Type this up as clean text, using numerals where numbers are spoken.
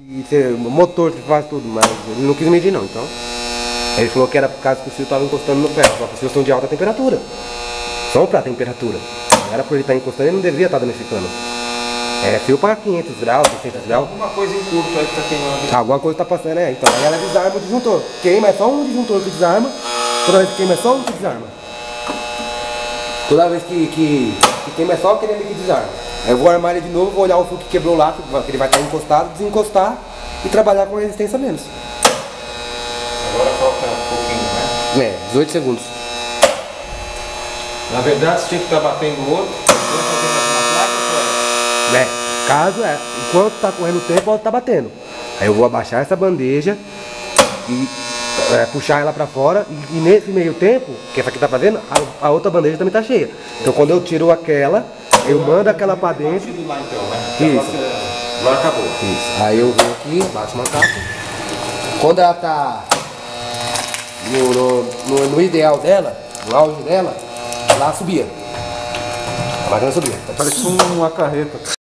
E o motor que faz tudo, mas ele não quis medir não, então. Ele falou que era por causa que o fio estava encostando no ferro, só que os fios são de alta temperatura. São para temperatura. Não era por ele estar encostando, ele não deveria estar danificando. É fio para 500 graus, 600 graus. Alguma coisa em curto aí que tá queimando. Alguma coisa tá passando, né? Então aí ela desarma o disjuntor. Queima, é só um disjuntor que desarma. Toda vez que queima é só um que desarma. Toda vez que queima é só aquele ali que desarma. Aí eu vou armar ele de novo, vou olhar o fio que quebrou lá, que ele vai estar encostado, desencostar e trabalhar com resistência menos. Agora falta um pouquinho, né? 18 segundos. Na verdade você tinha que estar batendo o outro, fazendo uma placa só. Caso enquanto tá correndo o tempo, ela tá batendo. Aí eu vou abaixar essa bandeja e puxar ela pra fora e nesse meio tempo, que essa aqui tá fazendo, a outra bandeja também tá cheia. Então quando eu tiro aquela, eu mando aquela pra dentro. Lá então, né? Isso. Agora acabou. Isso. Aí eu venho aqui, bato uma capa. Quando ela tá no ideal dela, no auge dela, ela subia. A máquina subia. Parece uma carreta.